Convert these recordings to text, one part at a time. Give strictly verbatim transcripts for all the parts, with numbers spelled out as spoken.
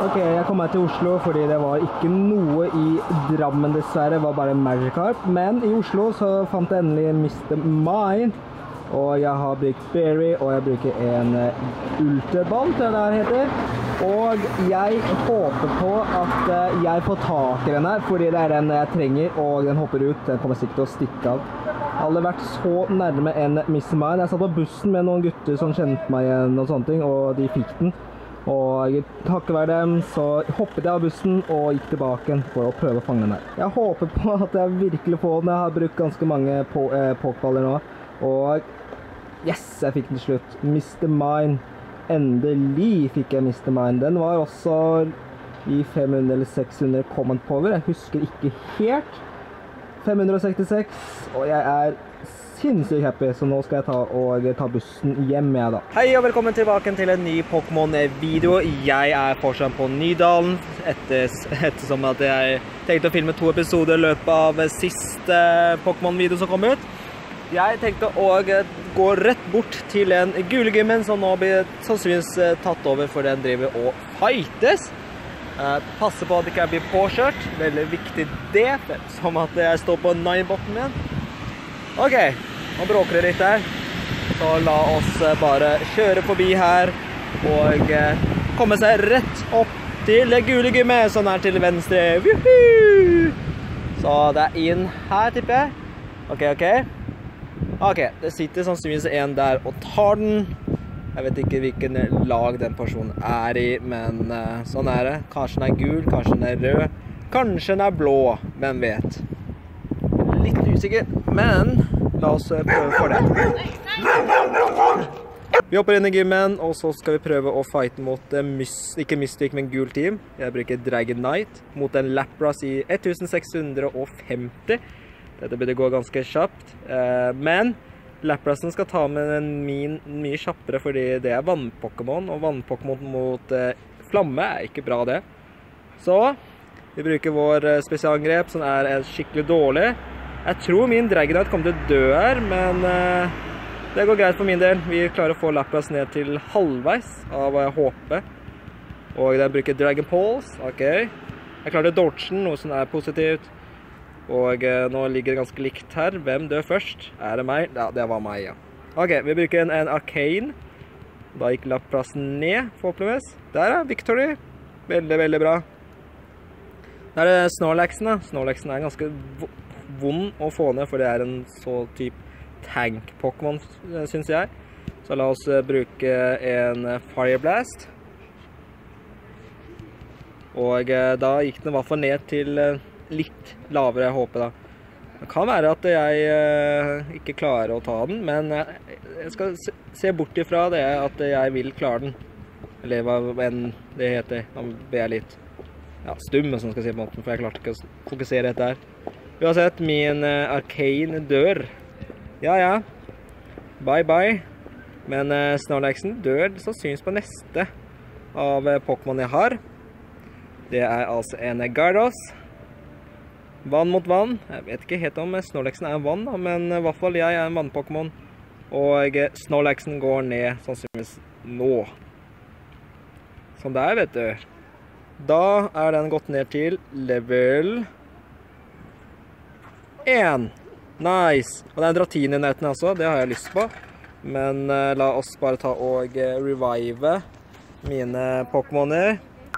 Ok, jeg kom meg til Oslo fordi det var ikke noe i Drammen dessverre, det var bare Magikarp. Men i Oslo så fant jeg endelig mister Mine. Og jeg har brukt Berry, og jeg bruker en Ultraball, tror jeg det heter. Og jeg håper på at jeg får tak i den her, fordi det er den jeg trenger, og den hopper ut. Den kommer sikkert til å stikke av. Jeg har aldri vært så nærme en mister Mine. Jeg satt på bussen med noen gutter som kjente meg igjen og sånne ting, og de fikk den. Og takket være dem så hoppet jeg av bussen og gikk tilbake for å prøve å fange den her. Jeg håper på at jeg virkelig får den. Jeg har brukt ganske mange po eh, pokeballer nå. Og yes, jeg fikk den til slutt. mister Mine. Endelig fikk jeg mister Mine. Den var også i fem hundre eller seks hundre comment power. Jeg husker ikke helt. fem hundre sekstiseks, og jeg er sinnssykt happy, så nå skal jeg ta, og ta bussen hjem med da. Hei og velkommen tilbake til en ny Pokémon-video. Jeg er fortsatt på Nydalen, etter, ettersom at jeg tenkte å filme to episoder i løpet av siste Pokémon-video som kom ut. Jeg tenkte å gå rett bort til en gulegymmen som nå blir sannsynligvis tatt over, for den driver og fightes. Uh, passe på at jeg ikke blir påkjørt, veldig viktig det, som at jeg står på nine-botten min. Ok, nå bråker det litt her, så la oss bare kjøre forbi her, og uh, komme seg rett opp til gulegymmet, som er til venstre. Woohoo! Så det er inn her, tipper jeg. Ok, ok. Ok, det sitter sannsynligvis en der og tar den. Jeg vet ikke hvilken lag den personen er i, men uh, sånn er det. Kanskje den er gul, kanskje den er rød, kanskje den er blå, hvem vet. Litt usikker, men la oss prøve for det. Vi hopper inn i gymmen, og så skal vi prøve å fighte mot, uh, ikke Mystic, men gul team. Jeg bruker Dragonite mot en Lapras i seks hundre femti. Dette burde gå ganske kjapt, uh, men Laprasen skal ta med en min mye kjappere, fordi det er vannpokémon, og vannpokémon mot eh, flamme er ikke bra det. Så, vi bruker vår eh, spesialangrep, som er eh, skikkelig dårlig. Jeg tror min Dragonite kommer til å dø her, men eh, det går greit for min del. Vi klarer å få Lapras ned til halvveis av eh, H P. Og den bruker Dragon Pulse, ok. Jeg klarer dodgen, noe som er positivt. Og eh, nå ligger det ganske likt her. Hvem dør først? Er det meg? Ja, det var meg, ja. Ok, vi bruker en, en Arcane. Da gikk Laprasen ned, forhåpentligvis. Der er Victory. Veldig, veldig bra. Der er det Snorlaxen da. Snorlaxen er ganske vond å få ned, for det er en så type tank-Pokémon, synes jeg. Så la oss bruke en Fire Blast. Og eh, da gikk den i hvert fall ned til Eh, litt lavere H P da. Det kan være at jeg eh, ikke klarer å ta den, men eh, jeg skal se, se bort ifra det at jeg vil klare den. Eller hva enn det heter. Nå ber jeg litt ja, stumme, som skal si på måten, for jeg klarte ikke å fokusere dette her. Uansett, min eh, Arcane dør. Ja, ja. Bye, bye. Men eh, Snorlaxen dør så synes på neste av eh, Pokémon jeg har. Det er altså en Gyarados. Vann mot vann. Jeg vet ikke helt om Snorlaxen er vann, da, men i hvert fall jeg er en vann-Pokémon. Og Snorlaxen går ned sannsynligvis nå. Sånn der, vet du. Da er den gått ned til level én. Nice. Og det er Dratini-netten også, det har jeg lyst på. Men uh, la oss bare ta og uh, revive mine Pokémoner.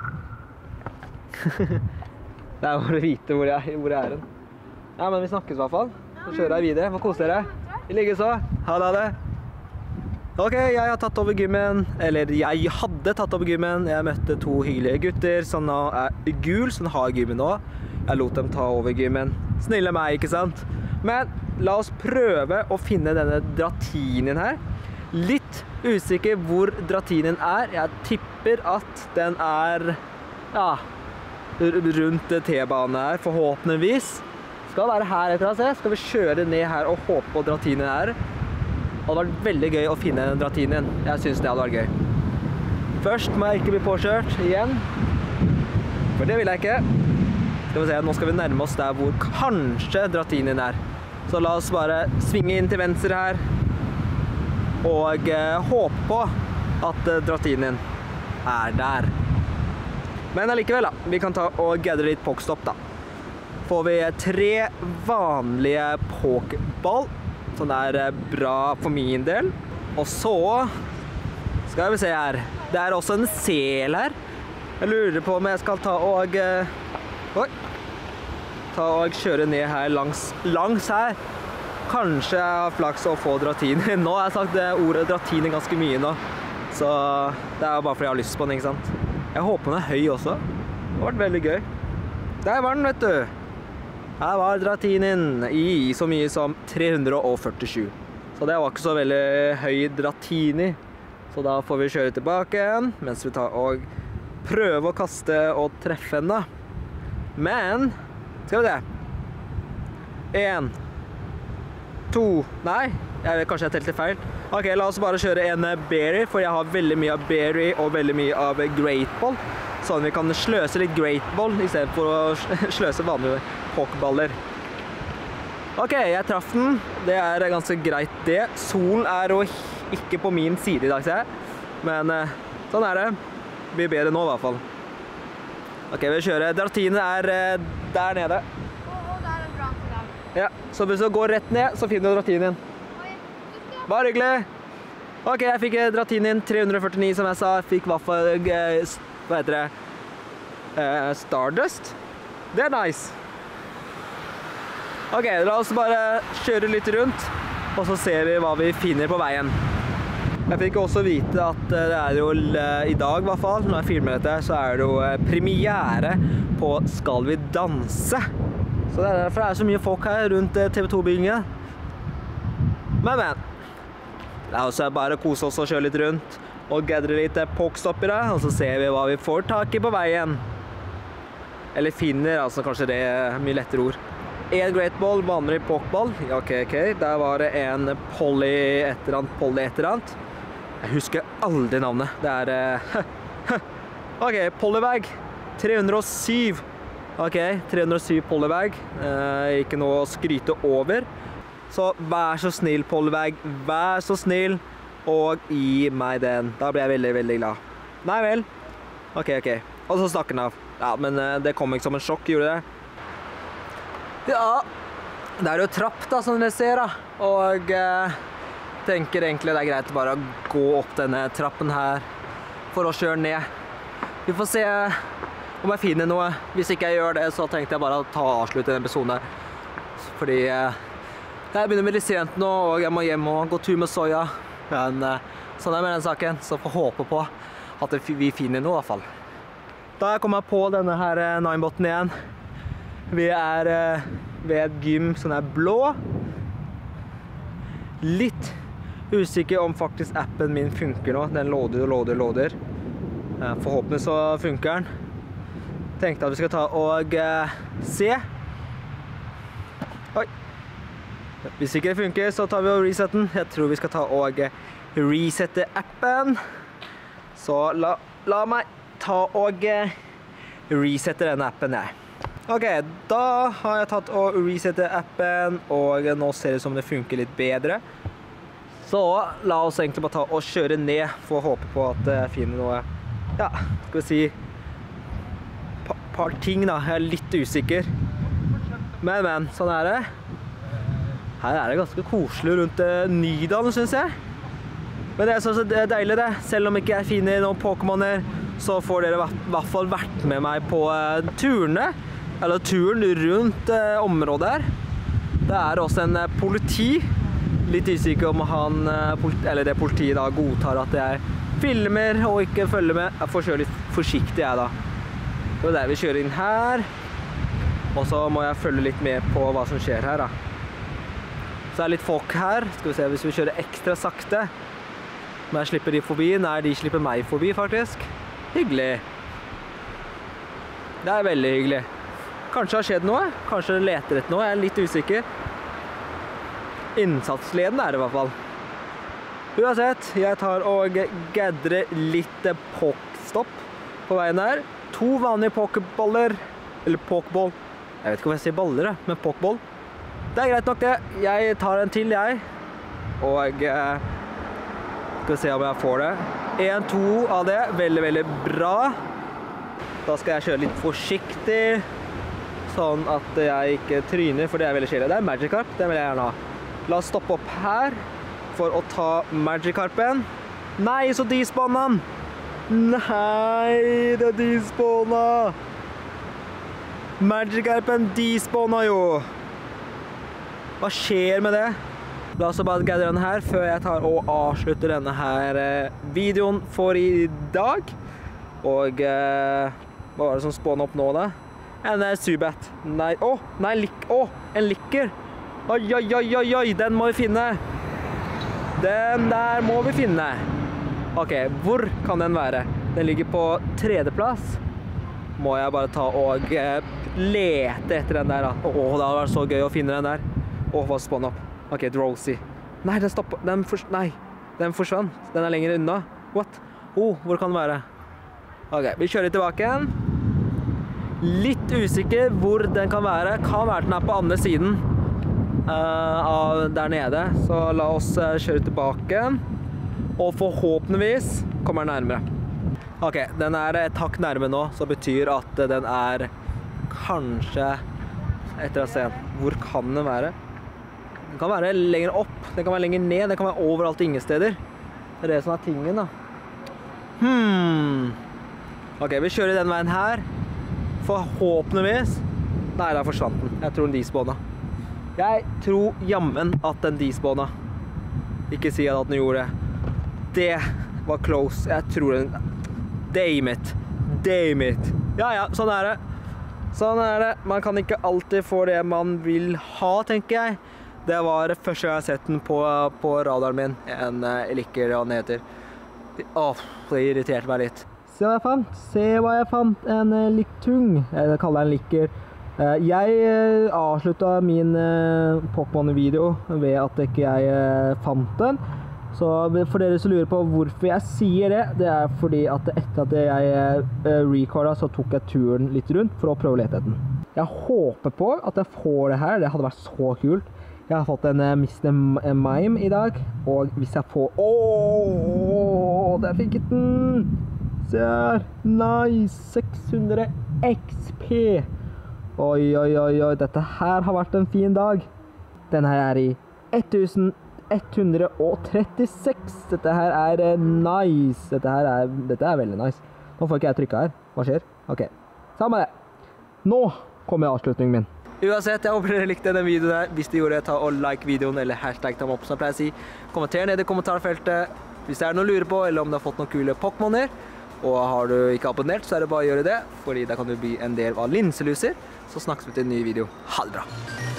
Det er bare å vite hvor jeg, hvor jeg er den. Ja, men vi snakkes i hvert fall. Så kjører jeg videre. Få kose dere. Vi ligger så. Ha det, ha det. Ok, jeg har tatt over gymmen. Eller jeg hadde tatt over gymmen. Jeg møtte to hyggelige gutter som nå er gul, som har gymmen nå. Jeg lot dem ta over gymmen. Snille meg, ikke sant? Men la oss prøve å finne denne Dratinien her. Litt usikker hvor Dratinien er. Jeg tipper at den er, ja, rundt T-banen her, forhåpentligvis. Skal være her etter å se. Skal vi kjøre ned her og håpe på Dratinien her. Det hadde vært veldig gøy å finne Dratinien. Jeg synes det hadde vært gøy. Først må jeg ikke bli påkjørt igjen. For det vil jeg ikke. Skal vi se, nå skal vi nærme oss der hvor kanskje Dratinien er. Så la oss bare svinge inn til venstre her. Og eh, håpe på at eh, Dratinien er der. Men allikevel da, vi kan ta og gadre litt pokestop da. Får vi tre vanlige pokeball, som er bra for min del. Og så skal vi se her. Det er også en sel her. Jeg lurer på om jeg skal ta og... Oi. Ta og kjøre ned her langs, langs her. Kanskje jeg har flaks å få dratini. Nå har jeg sagt det ordet dratini ganske mye nå. Så det er bare fordi jeg har lyst på den, ikke sant? Jeg håper den er høy også. Det har vært veldig gøy. Der var den, vet du. Her var dratinien i så mye som tre hundre førtisju. Så det var ikke så veldig høy dratini. Så da får vi kjøre tilbake igjen, mens vi tar og prøver å kaste og treffe den da. Men, skal vi se. En, to, nei, jeg vet kanskje jeg telte feil. Ok, la oss bare kjøre en berry, for jeg har veldig mye av berry og veldig mye av great ball. Sånn vi kan sløse litt great ball i stedet for å sløse vanlige pokeballer. Ok, jeg traff den. Det er ganske greit det. Solen er jo ikke på min side i dag, ser jeg. Men eh, sånn er det. Det blir bedre nå i hvert fall. Ok, vi kjører. Dratine er eh, der nede. Og der er dratinen der. Ja, så hvis du går rett ned, så finner du dratinen. Bare hyggelig. Ok, jeg fikk dratinen tre hundre førtini, som jeg sa. Jeg fikk hva for, eh, hva heter det? Eh, Stardust. Det er nice. Ok, la oss bare kjøre litt rundt, og så ser vi hva vi finner på veien. Jeg fikk også vite at det er jo i dag i hvert fall, når jeg filmer dette, så er det jo premiere på Skal vi danse. Så det er derfor det er så mye folk her rundt T V to-byggingen. Men, men. La oss bare kose oss og kjøre litt rundt, og gadre litt pokestoppere, og så ser vi hva vi får tak i på veien. Eller finner, altså kanskje det er mye lettere ord. En great ball, vanlig pokeball. Ja, ok, ok. Der var det en Polly et eller annet, Polly et eller annet. Jeg husker aldri navnet. Det er... Uh, ok, Polybag. tre hundre og syv. Ok, tre hundre og syv Polybag. Uh, ikke noe å skryte over. Så vær så snill, Polybag. Vær så snill. Og gi meg den. Da blir jeg veldig, veldig glad. Nei vel. Ok, ok. Og så snakker den av. Ja, men uh, det kom ikke som en sjokk, gjorde det? Ja, det er jo trapp da, som dere ser da. Og eh, tenker egentlig det er greit å bare gå opp denne trappen her for å kjøre ned. Vi får se om jeg finner noe. Hvis ikke jeg gjør det, så tenkte jeg bare å ta og avslutte denne episoden her. Fordi eh, jeg begynner med litt sent nå, og jeg må hjem og gå tur med soya. Men eh, sånn er med den saken, så får håpe på at vi finner noe i hvert fall. Da kommer jeg på denne her Nineboten igjen. Vi er eh, ved et gym som er blå. Litt usikker om faktisk appen min funker nå. Den loader og loader og loader. Eh, forhåpentlig så funker den. Tenkte at vi skal ta og eh, se. Oi. Hvis ikke det funker, så tar vi og resetter den. Jeg tror vi skal ta og resette appen. Så la, la meg ta og resette denne appen her. Ok, da har jeg tatt og resettet appen, og nå ser det som det funker litt bedre. Så la oss egentlig bare ta og kjøre ned for å håpe på at jeg finner noe, ja, skal vi si, pa, par ting da. Jeg er litt usikker. Men, men, sånn er det. Her er det ganske koselig rundt uh, Nydalen, synes jeg. Men det er så deilig det. Selv om ikke jeg finner noen Pokémoner, så får dere i hvert fall vært med meg på uh, turene. Eller turen rundt eh, området her. Det er også en eh, politi. Litt usikker om han, eh, politi, eller det politiet da godtar at jeg filmer og ikke følger med. Jeg får kjøre litt forsiktig jeg da. Det er der vi kjører inn her. Og så må jeg følge litt med på hva som skjer her da. Så er det litt folk her. Skal vi se hvis vi kjører ekstra sakte. Men jeg slipper de forbi. Nei, de slipper meg forbi faktisk. Hyggelig. Det er veldig hyggelig. Kanskje har skjedd noe, kanskje leter etter noe, jeg er litt usikker. Innsatsleden er det i hvert fall. Uansett, jeg tar og gadrer litt pokestopp på veien her. To vanlige pokeballer, eller pokeball. Jeg vet ikke om jeg sier baller, men pokeball. Det er greit nok det. Jeg tar en til, jeg. Og eh, skal vi se om jeg får det. En, to av det. Veldig, veldig bra. Da skal jeg kjøre litt forsiktig, sånn at jeg ikke tryner, for det er veldig kjedelig. Det er Magikarp, den vil jeg gjerne ha. La oss stoppe opp her for å ta Magikarpen. Nei, så despawna han! Nei, det despawna! Magikarpen despawna jo! Hva skjer med det? La oss bare gadre den her før jeg tar og avslutter denne her videoen for i dag. Og eh, hva var det som spawna opp nå da? En Zubat. Nei, å, nei, lik, å, en likker. Oi, oi, oi, oi, oi, den må vi finne. Den der må vi finne. Ok, hvor kan den være? Den ligger på tredje plass. Må jeg bare ta og eh, lete etter den der da. Åh, det hadde vært så gøy å finne den der. Åh, hva spawna opp? Ok, Drowsy. Nei, den stoppet. Den, fors nei, den forsvant. Den er lenger unna. What? Åh, hvor kan den være? Ok, vi kjører tilbake igjen. Litt usikker hvor den kan være. Kan være den her på andre siden uh, av der nede. Så la oss uh, kjøre tilbake. Og forhåpentligvis kommer den nærmere. Ok, den er et hakk nærme nå, så betyr at den er kanskje etter å se. Hvor kan den være? Den kan være lenger opp, den kan være lenger ned, den kan være overalt ingen steder. Det er det som er tingen da. Hmm. Ok, vi kjører den veien her. Forhåpentligvis. Nei, der forsvant den. Jeg tror den despawna. Jeg tror jammen at den despawna. Ikke si at den gjorde det. Det var close. Jeg tror den... Damn it. Damn it. Ja, ja, sånn er det. Sånn er det. Man kan ikke alltid få det man vil ha, tenker jeg. Det var første gang jeg har sett den på, på radaren min. En uh, liker, hva den heter. Åh, det irriterte meg litt. Se hva jeg fant. Se hva jeg fant. En uh, liktung. Jeg kaller den liker. Uh, jeg uh, avsluttet min uh, Pokémon-video ved at ikke jeg uh, fant den. Så for dere som lurer på hvorfor jeg sier det, det er fordi at etter at jeg uh, recordet, så tok jeg turen litt rundt for å prøve å lete etter den. Jeg håper på at jeg får det her. Det hadde vært så kult. Jeg har fått en uh, mister Mime i dag, og hvis jeg får... Ååå, der fikk jeg den! Se her! Nice! seks hundre X P! Oi, oi, oi, oi, dette her har vært en fin dag. Den her er i tusen ett hundre trettiseks. Dette her er uh, nice. Dette her er, dette er veldig nice. Nå får ikke jeg trykket her. Hva skjer? Ok, samme det. Nå kommer avslutningen min. Uansett, jeg håper dere likte denne videoen her. Hvis de gjorde det, ta og like videoen, eller hashtag ta opp, som jeg pleier å si. Kommenter ned i kommentarfeltet hvis det er noe å lure på, eller om du har fått noen kule Pokémoner. Og har du ikke abonnert, så er det bare å gjøre det, fordi da kan du bli en del av Linseluser. Så snakkes vi til en ny video. Ha det bra!